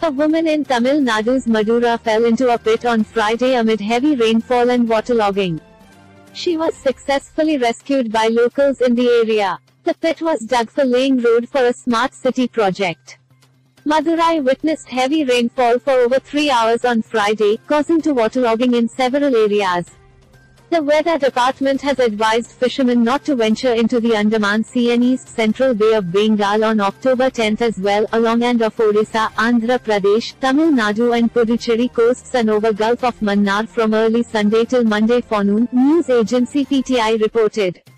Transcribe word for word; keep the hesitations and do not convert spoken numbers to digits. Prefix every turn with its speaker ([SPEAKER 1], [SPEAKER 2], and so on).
[SPEAKER 1] A woman in Tamil Nadu's Madura fell into a pit on Friday amid heavy rainfall and waterlogging. She was successfully rescued by locals in the area. The pit was dug for laying road for a smart city project. Madurai witnessed heavy rainfall for over three hours on Friday, causing to waterlogging in several areas. The weather department has advised fishermen not to venture into the Andaman Sea and East Central Bay of Bengal on October tenth as well, along and off Odisha, Andhra Pradesh, Tamil Nadu and Puducherry coasts and over Gulf of Mannar from early Sunday till Monday forenoon, news agency P T I reported.